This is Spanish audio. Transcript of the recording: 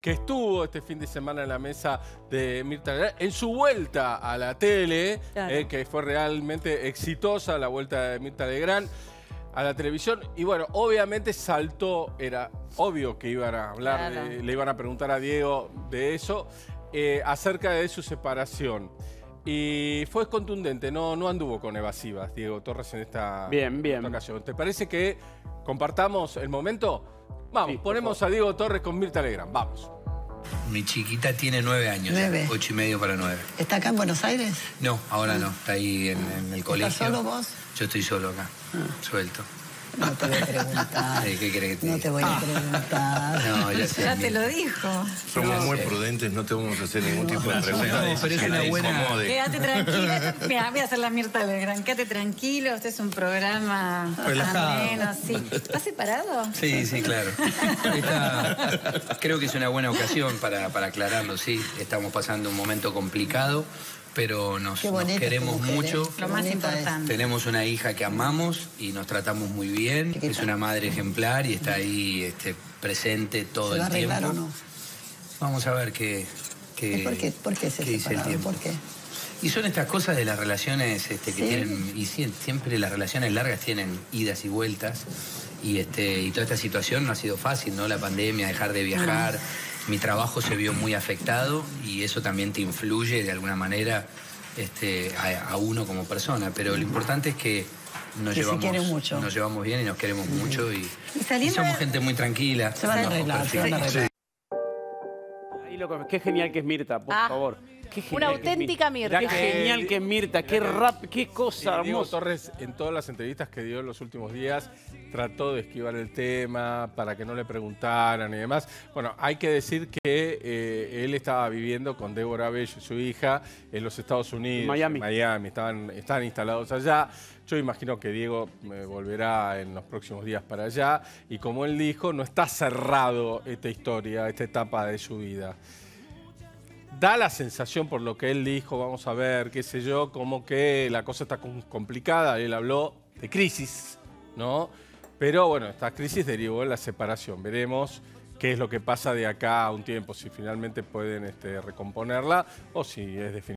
que estuvo este fin de semana en la mesa de Mirta Legrand, en su vuelta a la tele, Claro. que fue realmente exitosa la vuelta de Mirta Legrand a la televisión. Y bueno, obviamente saltó, era obvio que iban a hablar, Claro. le iban a preguntar a Diego de eso, acerca de su separación. Y fue contundente, no anduvo con evasivas, Diego Torres, en esta ocasión. ¿Te parece que compartamos el momento? Vamos, Sí, ponemos a Diego Torres con Mirta Legrand, vamos. Mi chiquita tiene 9 años, 9. 8 y medio para 9. ¿Está acá en Buenos Aires? No, ahora no, está ahí en el colegio. ¿Estás solo vos? Yo estoy solo acá, suelto. No te voy a preguntar. ¿Qué querés que te No diga? te voy a preguntar. No, ya sé. Ya te lo dijo. Somos muy sé. prudentes, no te vamos a hacer ningún tipo de pregunta. No, pero es que una la buena- incomode. Quédate tranquilo. Mira, voy a hacer la Mirta Legrand. Quédate tranquilo. Este es un programa Relajado. ameno, sí. ¿Estás separado? Sí, sí, claro. Creo que es una buena ocasión para aclararlo, sí. Estamos pasando un momento complicado, pero nos Qué bonita queremos tu mujer, mucho. Qué Lo más bonita es. importante. Tenemos una hija que amamos y nos tratamos muy bien. Chiquita. Es una madre ejemplar y está ahí presente todo ¿Se va a el arreglar tiempo. o no? Vamos a ver qué ¿Por qué se dice el separaron? tiempo. ¿Por qué? Y son estas cosas de las relaciones que Sí. tienen, y siempre las relaciones largas tienen idas y vueltas. Y toda esta situación no ha sido fácil, ¿no? La pandemia, dejar de viajar. Mi trabajo se vio muy afectado y eso también te influye de alguna manera a uno como persona. Pero lo importante es que Que se quieren mucho. nos llevamos bien y nos queremos mucho y saliendo somos de- gente muy tranquila. Se van a arreglar, se van a arreglar. Ahí qué genial que es Mirta, por favor. Qué genial Una que es auténtica Mirta. Qué genial que es Mirta, qué rap, qué cosa Diego hermosa. Torres, en todas las entrevistas que dio en los últimos días, trató de esquivar el tema para que no le preguntaran y demás. Bueno, hay que decir que él estaba viviendo con Débora Bello y su hija en los Estados Unidos, Miami. en Miami, están instalados allá. Yo imagino que Diego volverá en los próximos días para allá y como él dijo, no está cerrado esta historia, esta etapa de su vida. Da la sensación, por lo que él dijo, vamos a ver, qué sé yo, como que la cosa está complicada. Él habló de crisis, ¿no? Pero bueno, esta crisis derivó en la separación. Veremos qué es lo que pasa de acá a un tiempo, si finalmente pueden recomponerla o si es definitiva.